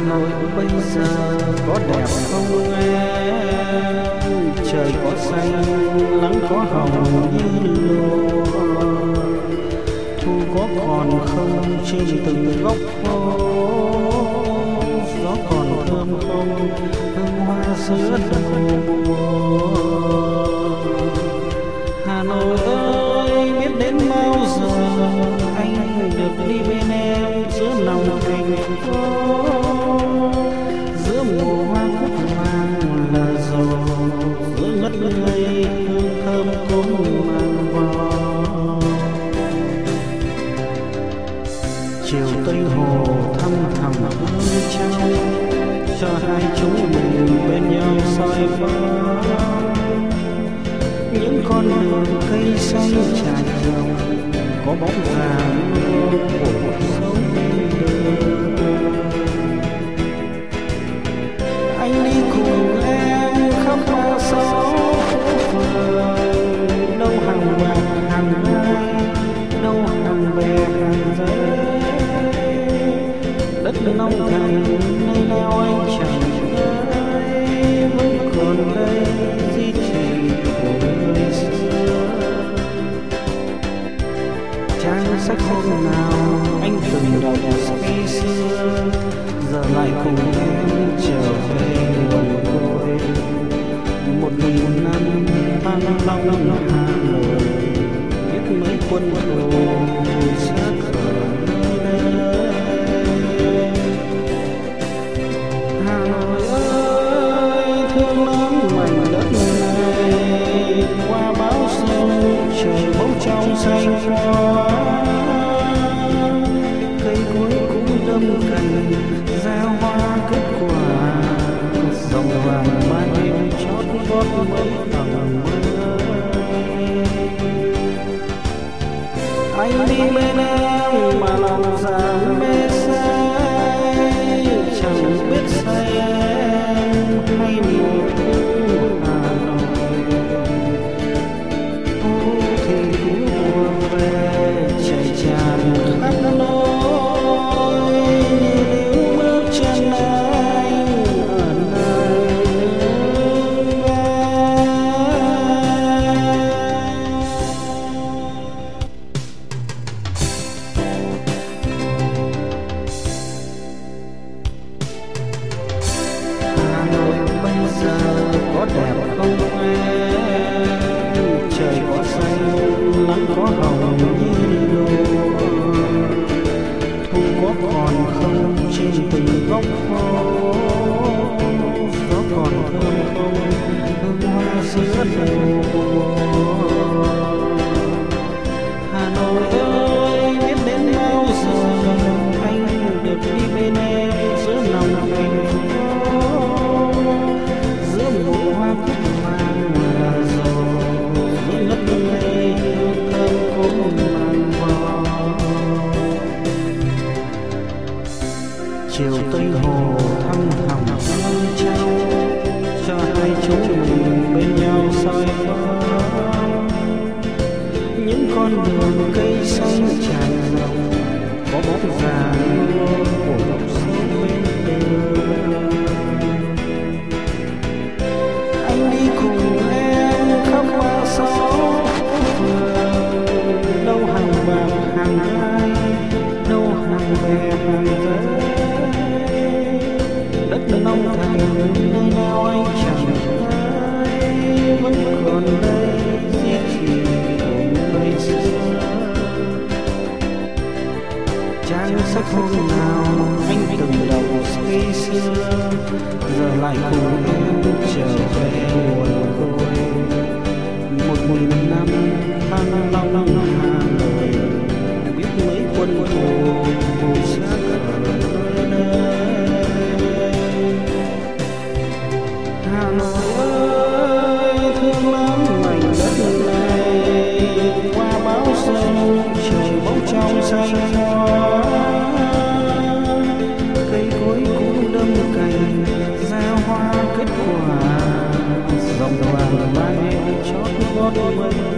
Nội bây giờ có đẹp không em? Trời có xanh, nắng có hồng như lúa. Thu có còn không trên từng góc phố? Gió còn thơm không hương hoa giữa đầu mùa? Hà Nội ơi, biết đến bao giờ anh được đi bên em giữa lòng thành phố? Giữa mùa hoa cúc vàng là gió, giữa ngất ngây hương thơm cũng mang vào. Chiều Tây Hồ thăm thẳm hương trao, cho hai chúng mình bên nhau soi phá. Những con đường cây xanh trải rộng, có bóng vàng của một dấu bên đường. Anh đi cùng em khắp 36 phố phường, đâu hàng bạc hàng hai, đâu hàng bè hàng giấy. Đất nông thành nơi nào anh chẳng thấy, vẫn còn đây di chỉ của người xưa. Trang sách hôm nào anh từng đọc say xưa, giờ lại cùng em trở về nguồn cội. 1000 năm thăng long Hà Nội, biết mấy quân thù xác ở nơi đây. Hà Nội ơi, thương lắm mảnh đất này, qua bão sông trời bỗng trong xanh hoa. Cây cối cũng đâm cành ra hoa kết quả, dòng vàng ban đêm chót vót mấy tầng mây. Anh đi bên em mà lòng giảm mê say, chẳng biết say em hay một Hà Nội. Thu thì cũng mùa về chảy tràn khắp lối, níu bước chân anh ở nơi nước ga. Hà Nội bây giờ có đẹp không em? Trời có xanh, nắng có hồng như lúa. Thu có còn không trên từng góc phố? Gió còn thơm không hương hoa giữa đầu mùa? Hà Nội ơi, biết đến bao giờ anh được đi bên em giữa lòng thành phố? Giữa mùa hoa cúc vàng là gió, giữa ngất ngây hương thơm cũng mang vào. Chiều Tây Hồ thăm thẳm hương trao, cho hai chúng mình bên nhau soi phá. Những con đường cây xanh trải rộng, có bóng vàng của dòng sông bên đường. Anh đi cùng em khắp 36 phố phường, đâu hàng bạc hàng hai, đâu hàng bè hàng giấy. Đất nông thành nơi nào anh chẳng thấy, vẫn còn đây di chỉ của người xưa. Trang sách hôm nào anh từng đọc say xưa, giờ lại cùng em trở về nguồn cội. 1000 năm thăng long Hà Nội, biết mấy quân thù xác ở nơi đây. Hà Nội ơi, thương lắm mảnh đất này, qua bão sông trời bỗng trong xanh hoa. Cây cối cũng đâm cành ra hoa kết quả, dòng vàng ban đêm chót vót mây.